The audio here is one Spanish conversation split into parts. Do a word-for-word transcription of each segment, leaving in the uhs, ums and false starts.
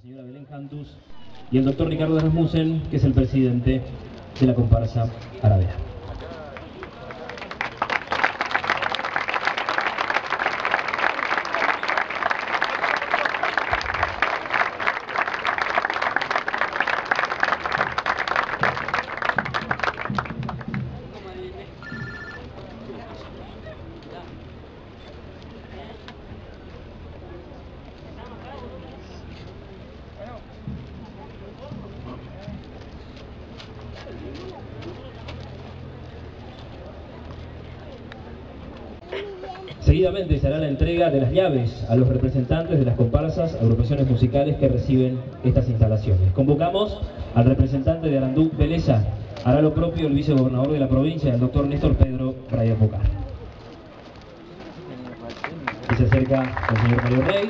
señora Belén Cantus y el doctor Ricardo Rasmussen, que es el presidente de la comparsa Aravera. Seguidamente se hará la entrega de las llaves a los representantes de las comparsas, agrupaciones musicales que reciben estas instalaciones. Convocamos al representante de Arandú, Beleza. Hará lo propio el vicegobernador de la provincia, el doctor Néstor Pedro Braya Pocar. Y se acerca el señor Mario Rey.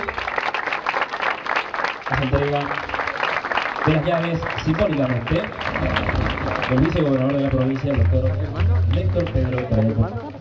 Hace entrega de las llaves simbólicamente el vicegobernador de la provincia, el doctor Néstor Pedro Braya Pocar.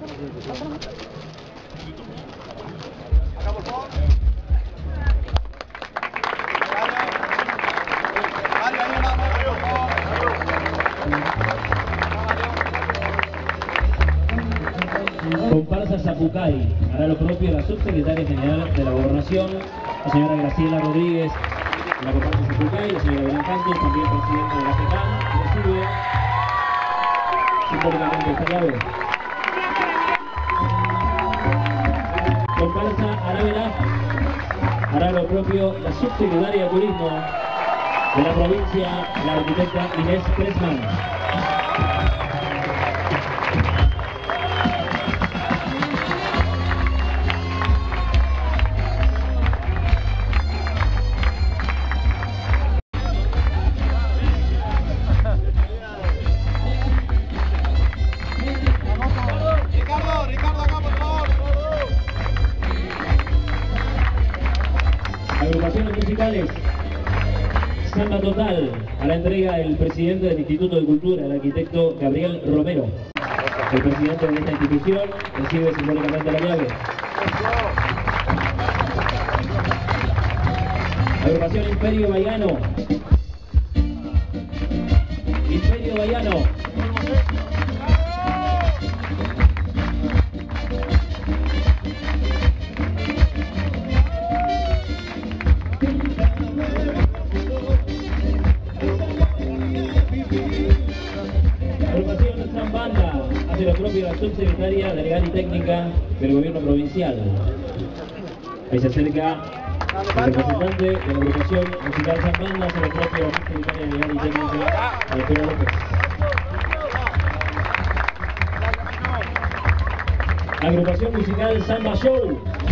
Comparsa Zapucay, hará lo propio la subsecretaria general de la Gobernación, la señora Graciela Rodríguez, de la comparsa Zapucay, la señora Belén Cantus, también presidente de la FECAM, recibe simbólicamente esta llave. Comparsa Aravera, hará lo propio la subsecretaria de Turismo de la provincia, la arquitecta Inés Pressman. Agrupaciones musicales, Samba Total, a la entrega el presidente del Instituto de Cultura, el arquitecto Gabriel Romero. El presidente de esta institución recibe simbólicamente la llave. Agrupación Imperio Bahiano. Imperio Bahiano. Agrupación Zambanda, hace lo propio la subsecretaria de Legal y Técnica del Gobierno Provincial. Ahí se acerca el representante de la agrupación musical Zambanda, hace lo propio la subsecretaria de Legal y Técnica, la doctora López. Agrupación musical Samba Show.